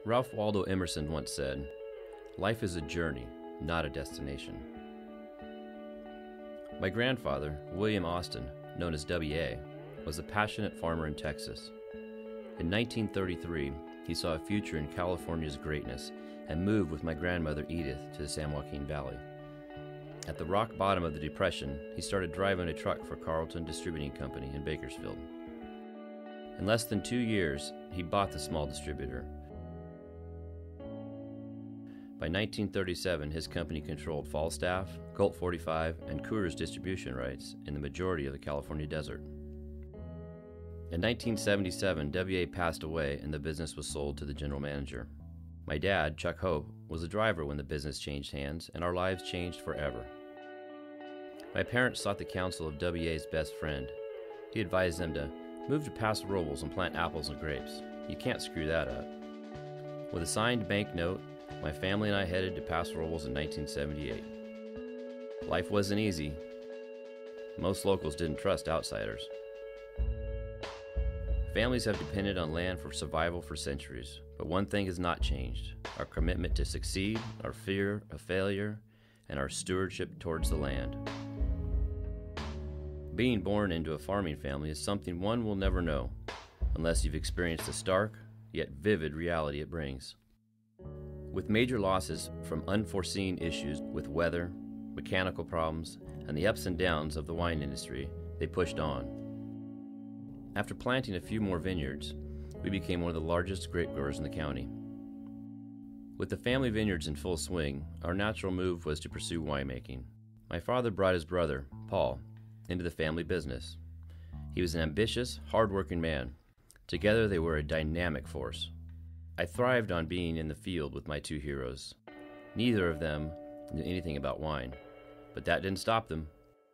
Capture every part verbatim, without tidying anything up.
Ralph Waldo Emerson once said, "Life is a journey, not a destination." My grandfather, William Austin, known as W A, was a passionate farmer in Texas. In nineteen thirty-three, he saw a future in California's greatness and moved with my grandmother Edith to the San Joaquin Valley. At the rock bottom of the Depression, he started driving a truck for Carlton Distributing Company in Bakersfield. In less than two years, he bought the small distributor. By nineteen thirty-seven, his company controlled Falstaff, Colt forty-five, and Coors distribution rights in the majority of the California desert. In nineteen seventy-seven, W A passed away and the business was sold to the general manager. My dad, Chuck Hope, was a driver when the business changed hands, and our lives changed forever. My parents sought the counsel of W A's best friend. He advised them to move to Paso Robles and plant apples and grapes. You can't screw that up. With a signed bank note, my family and I headed to Paso Robles in nineteen seventy-eight. Life wasn't easy. Most locals didn't trust outsiders. Families have depended on land for survival for centuries, but one thing has not changed: our commitment to succeed, our fear of failure, and our stewardship towards the land. Being born into a farming family is something one will never know, unless you've experienced the stark, yet vivid reality it brings. With major losses from unforeseen issues with weather, mechanical problems, and the ups and downs of the wine industry, they pushed on. After planting a few more vineyards, we became one of the largest grape growers in the county. With the family vineyards in full swing, our natural move was to pursue winemaking. My father brought his brother, Paul, into the family business. He was an ambitious, hard-working man. Together they were a dynamic force. I thrived on being in the field with my two heroes. Neither of them knew anything about wine, but that didn't stop them.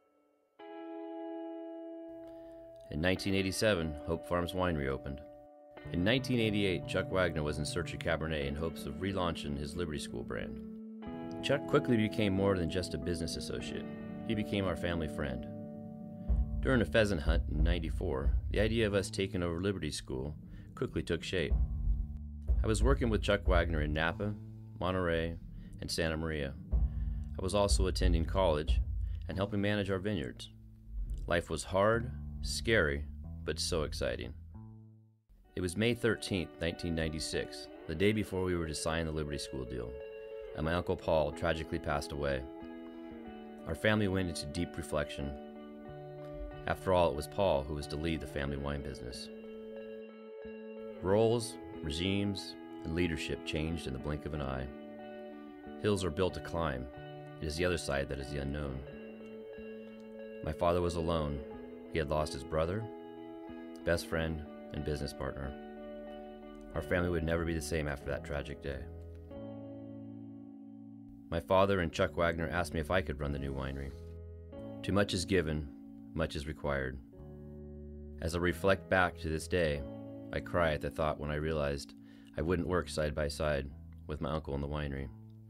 In nineteen eighty-seven, Hope Farms Winery opened. In nineteen eighty-eight, Chuck Wagner was in search of Cabernet in hopes of relaunching his Liberty School brand. Chuck quickly became more than just a business associate. He became our family friend. During a pheasant hunt in ninety-four, the idea of us taking over Liberty School quickly took shape. I was working with Chuck Wagner in Napa, Monterey, and Santa Maria. I was also attending college and helping manage our vineyards. Life was hard, scary, but so exciting. It was May thirteenth, nineteen ninety-six, the day before we were to sign the Liberty School deal, and my Uncle Paul tragically passed away. Our family went into deep reflection. After all, it was Paul who was to lead the family wine business. Roles, regimes, and leadership changed in the blink of an eye. Hills are built to climb. It is the other side that is the unknown. My father was alone. He had lost his brother, best friend, and business partner. Our family would never be the same after that tragic day. My father and Chuck Wagner asked me if I could run the new winery. Too much is given, much is required. As I reflect back to this day, I cry at the thought when I realized I wouldn't work side by side with my uncle in the winery.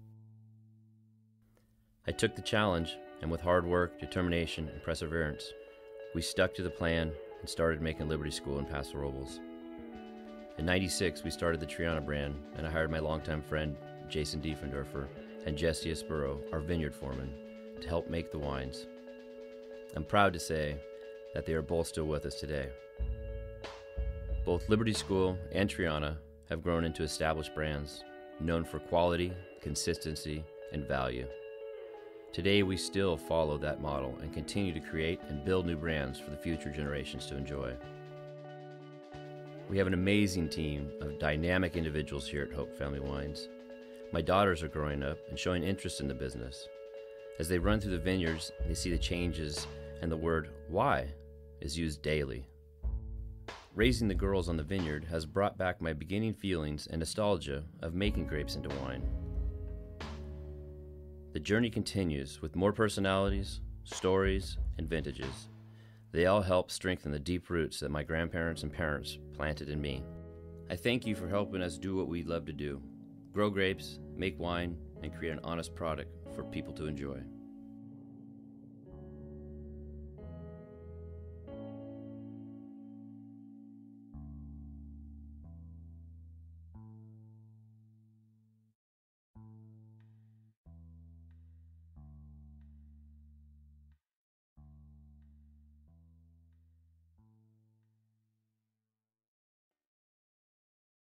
I took the challenge, and with hard work, determination, and perseverance, we stuck to the plan and started making Liberty School in Paso Robles. In ninety-six, we started the Triana brand, and I hired my longtime friend, Jason Diefendorfer, and Jesse Espero, our vineyard foreman, to help make the wines. I'm proud to say that they are both still with us today. Both Liberty School and Triana have grown into established brands, known for quality, consistency, and value. Today, we still follow that model and continue to create and build new brands for the future generations to enjoy. We have an amazing team of dynamic individuals here at Hope Family Wines. My daughters are growing up and showing interest in the business. As they run through the vineyards, they see the changes, and the word "why" is used daily. Raising the girls on the vineyard has brought back my beginning feelings and nostalgia of making grapes into wine. The journey continues with more personalities, stories, and vintages. They all help strengthen the deep roots that my grandparents and parents planted in me. I thank you for helping us do what we love to do: grow grapes, make wine, and create an honest product for people to enjoy.